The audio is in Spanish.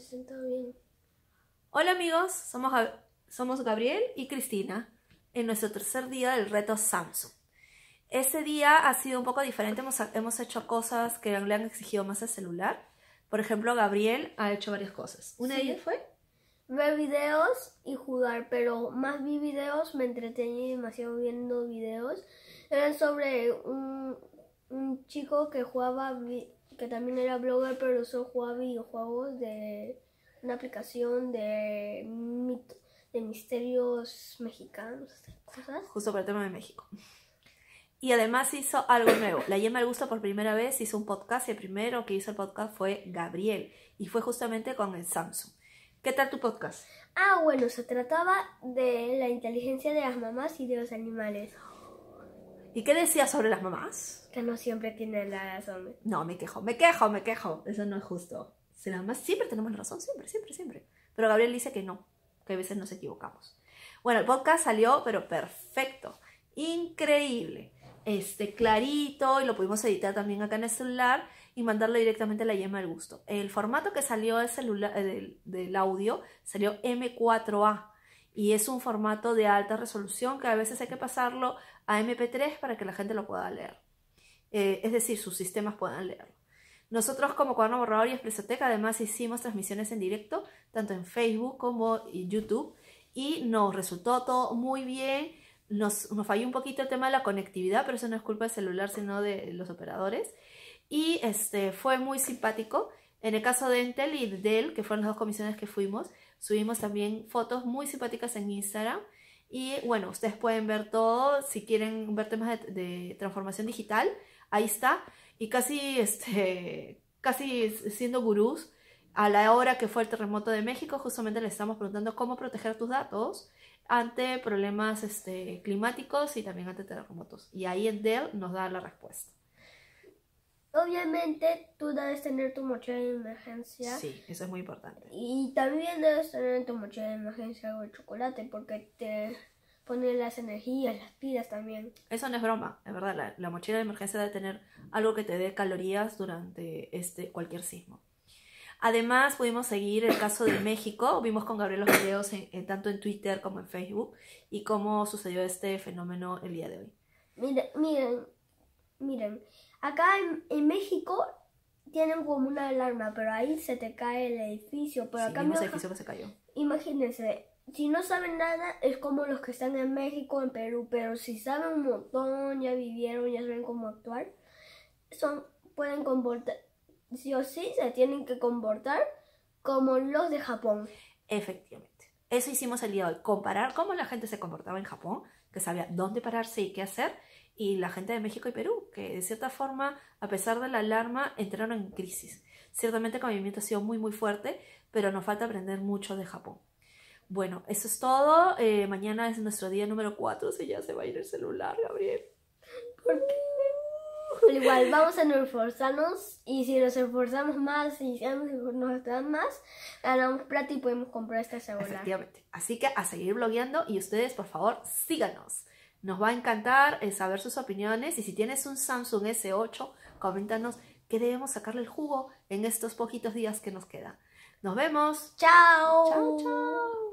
sentado bien. Hola amigos, somos Gabriel y Cristina en nuestro tercer día del reto Samsung. Este día ha sido un poco diferente, hemos hecho cosas que le han exigido más al celular. Por ejemplo, Gabriel ha hecho varias cosas. Una de ellas fue ver videos y jugar, pero más vi videos, me entretení demasiado viendo videos. Eran sobre un chico que jugaba, que también era blogger, pero solo jugaba videojuegos de una aplicación de misterios mexicanos, cosas. justo para el tema de México. Y además hizo algo nuevo. La Yema del Gusto por primera vez hizo un podcast y el primero que hizo el podcast fue Gabriel. Y fue justamente con el Samsung. ¿Qué tal tu podcast? Bueno, se trataba de la inteligencia de las mamás y de los animales. ¿Y qué decías sobre las mamás? Que no siempre tienen la razón. No, me quejo. Eso no es justo. Si las mamás siempre tenemos razón, siempre. Pero Gabriel dice que no, que a veces nos equivocamos. Bueno, el podcast salió, pero perfecto. Increíble. Clarito, y lo pudimos editar también acá en el celular y mandarlo directamente a la Yema del Gusto. El formato que salió del audio salió M4A y es un formato de alta resolución que a veces hay que pasarlo a MP3 para que la gente lo pueda leer. Es decir, sus sistemas puedan leerlo. Nosotros como Cuaderno Borrador y Expresoteca además hicimos transmisiones en directo, tanto en Facebook como en YouTube, y nos resultó todo muy bien. Nos falló un poquito el tema de la conectividad, pero eso no es culpa del celular, sino de los operadores. Y fue muy simpático. En el caso de Entel y de Dell, que fueron las dos comisiones que fuimos, subimos también fotos muy simpáticas en Instagram. Y bueno, ustedes pueden ver todo. Si quieren ver temas de transformación digital, ahí está. Y casi siendo gurús, a la hora que fue el terremoto de México, justamente le estamos preguntando cómo proteger tus datos ante problemas climáticos y también ante terremotos. Y ahí en Dell nos da la respuesta. Obviamente tú debes tener tu mochila de emergencia. Sí, eso es muy importante. Y también debes tener en tu mochila de emergencia algo de chocolate porque te pone las energías, las pilas también. Eso no es broma, es verdad. La mochila de emergencia debe tener algo que te dé calorías durante cualquier sismo. Además, pudimos seguir el caso de México. Vimos con Gabriel los videos tanto en Twitter como en Facebook y cómo sucedió este fenómeno el día de hoy. Miren. Acá en México tienen como una alarma, pero ahí se te cae el edificio. Pero sí, acá vimos el edificio que se cayó. Imagínense, si no saben nada es como los que están en México, en Perú, pero si saben un montón, ya vivieron, ya saben cómo actuar, pueden comportar, sí o sí se tienen que comportar como los de Japón. Efectivamente. Eso hicimos el día de hoy, comparar cómo la gente se comportaba en Japón, que sabía dónde pararse y qué hacer, y la gente de México y Perú, que de cierta forma, a pesar de la alarma, entraron en crisis. Ciertamente el movimiento ha sido muy muy fuerte, pero nos falta aprender mucho de Japón. Bueno, eso es todo. Mañana es nuestro día número 4, si ya se va a ir el celular, Gabriel. ¿Por qué? Pero igual, vamos a esforzarnos y si nos esforzamos más y nos dan más, ganamos plata y podemos comprar esta celular. Efectivamente. Así que a seguir blogueando y ustedes, por favor, síganos. Nos va a encantar saber sus opiniones y si tienes un Samsung S8, coméntanos qué debemos sacarle el jugo en estos poquitos días que nos quedan. Nos vemos. ¡Chao! ¡Chao, chao!